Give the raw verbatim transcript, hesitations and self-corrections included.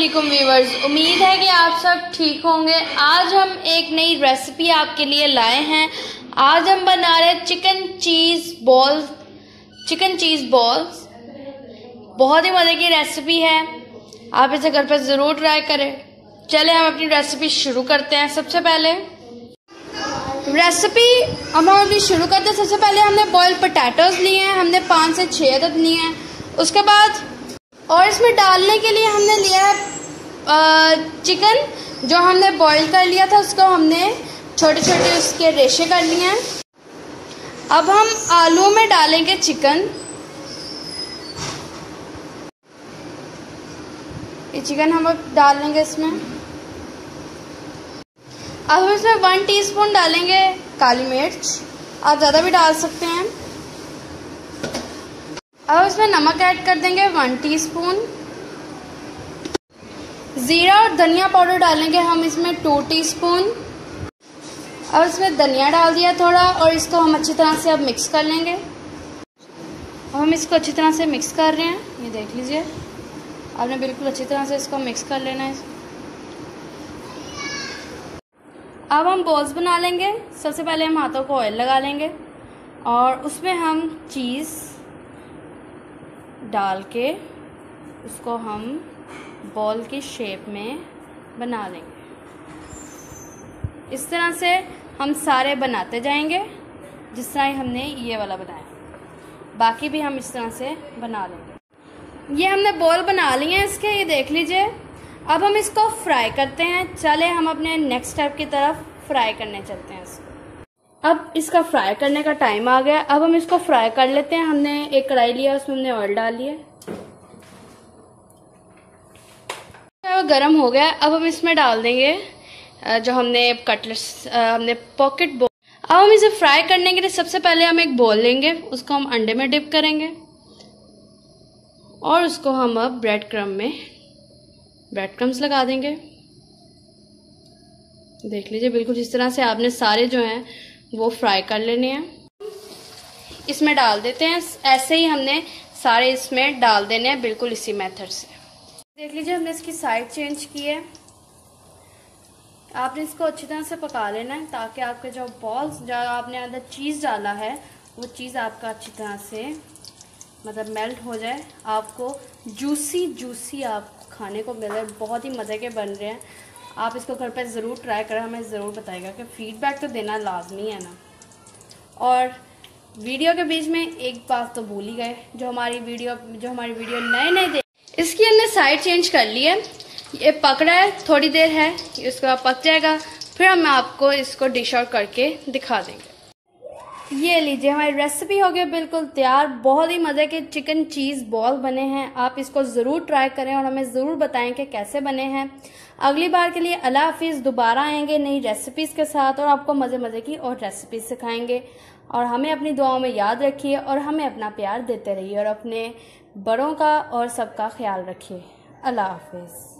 वालेकुम व्यूवर्स, उम्मीद है कि आप सब ठीक होंगे। आज हम एक नई रेसिपी आपके लिए लाए हैं। आज हम बना रहे हैं chicken cheese balls. Chicken cheese balls बहुत ही मज़े की रेसिपी है, आप इसे घर पर ज़रूर ट्राई करें। चले हम अपनी रेसिपी शुरू करते हैं। सबसे पहले रेसिपी हम अपनी शुरू करते हैं। सबसे पहले हमने बॉयल पोटैटोज लिए हैं, हमने पाँच से छः अदद लिए हैं। उसके बाद और इसमें डालने के लिए हमने लिया है चिकन, जो हमने बॉईल कर लिया था, उसको हमने छोटे छोटे उसके रेशे कर लिए हैं। अब हम आलू में डालेंगे चिकन। ये चिकन हम अब डाल लेंगे इसमें। अब हम इसमें वन टीस्पून डालेंगे काली मिर्च, आप ज़्यादा भी डाल सकते हैं। अब इसमें नमक ऐड कर देंगे वन टीस्पून। ज़ीरा और धनिया पाउडर डालेंगे हम इसमें टू टीस्पून। अब इसमें धनिया डाल दिया थोड़ा, और इसको हम अच्छी तरह से अब मिक्स कर लेंगे। अब हम इसको अच्छी तरह से मिक्स कर रहे हैं, ये देख लीजिए, आपने बिल्कुल अच्छी तरह से इसको मिक्स कर लेना है। अब हम बॉल्स बना लेंगे। सबसे पहले हम हाथों को ऑयल लगा लेंगे और उसमें हम चीज़ डाल के उसको हम बॉल की शेप में बना लेंगे। इस तरह से हम सारे बनाते जाएंगे, जिस तरह हमने ये वाला बनाया, बाकी भी हम इस तरह से बना लेंगे। ये हमने बॉल बना लिए हैं इसके, ये देख लीजिए। अब हम इसको फ्राई करते हैं। चले हम अपने नेक्स्ट स्टेप की तरफ फ्राई करने चलते हैं इसको। अब इसका फ्राई करने का टाइम आ गया। अब हम इसको फ्राई कर लेते हैं। हमने एक कढ़ाई लिया, उसमें हमने ऑयल डाल लिया, वो गर्म हो गया। अब हम इसमें डाल देंगे जो हमने कटलेट्स हमने पॉकेट बॉल। अब हम इसे फ्राई करने के लिए सबसे पहले हम एक बॉल लेंगे, उसको हम अंडे में डिप करेंगे और उसको हम अब ब्रेड क्रम्ब में ब्रेड क्रम्ब्स लगा देंगे। देख लीजिए, बिल्कुल इस तरह से आपने सारे जो हैं वो फ्राई कर लेने हैं। इसमें डाल देते हैं, ऐसे ही हमने सारे इसमें डाल देने हैं, बिल्कुल इसी मेथड से। देख लीजिए, हमने इसकी साइड चेंज की है। आपने इसको अच्छी तरह से पका लेना है, ताकि आपके जो बॉल्स, जो आपने अंदर चीज़ डाला है, वो चीज़ आपका अच्छी तरह से मतलब मेल्ट हो जाए, आपको जूसी जूसी आप खाने को मिले। बहुत ही मज़े के बन रहे हैं। आप इसको घर पर ज़रूर ट्राई करें, हमें ज़रूर बताइएगा कि फीडबैक तो देना लाजमी है ना। और वीडियो के बीच में एक बात तो भूल ही गए, जो हमारी वीडियो जो हमारी वीडियो नए नए दे, इसकी हमने साइड चेंज कर ली है। ये पक रहा है, थोड़ी देर है, इसके बाद पक जाएगा, फिर हम आपको इसको डिश आउट करके दिखा देंगे। ये लीजिए, हमारी रेसिपी हो गई बिल्कुल तैयार। बहुत ही मज़े के चिकन चीज़ बॉल बने हैं। आप इसको ज़रूर ट्राई करें और हमें ज़रूर बताएं कि कैसे बने हैं। अगली बार के लिए अल्लाह हाफिज़। दोबारा आएंगे नई रेसिपीज़ के साथ और आपको मज़े मज़े की और रेसिपीज़ सिखाएंगे। और हमें अपनी दुआओं में याद रखिए और हमें अपना प्यार देते रहिए और अपने बड़ों का और सबका ख्याल रखिए। अल्लाह हाफिज़।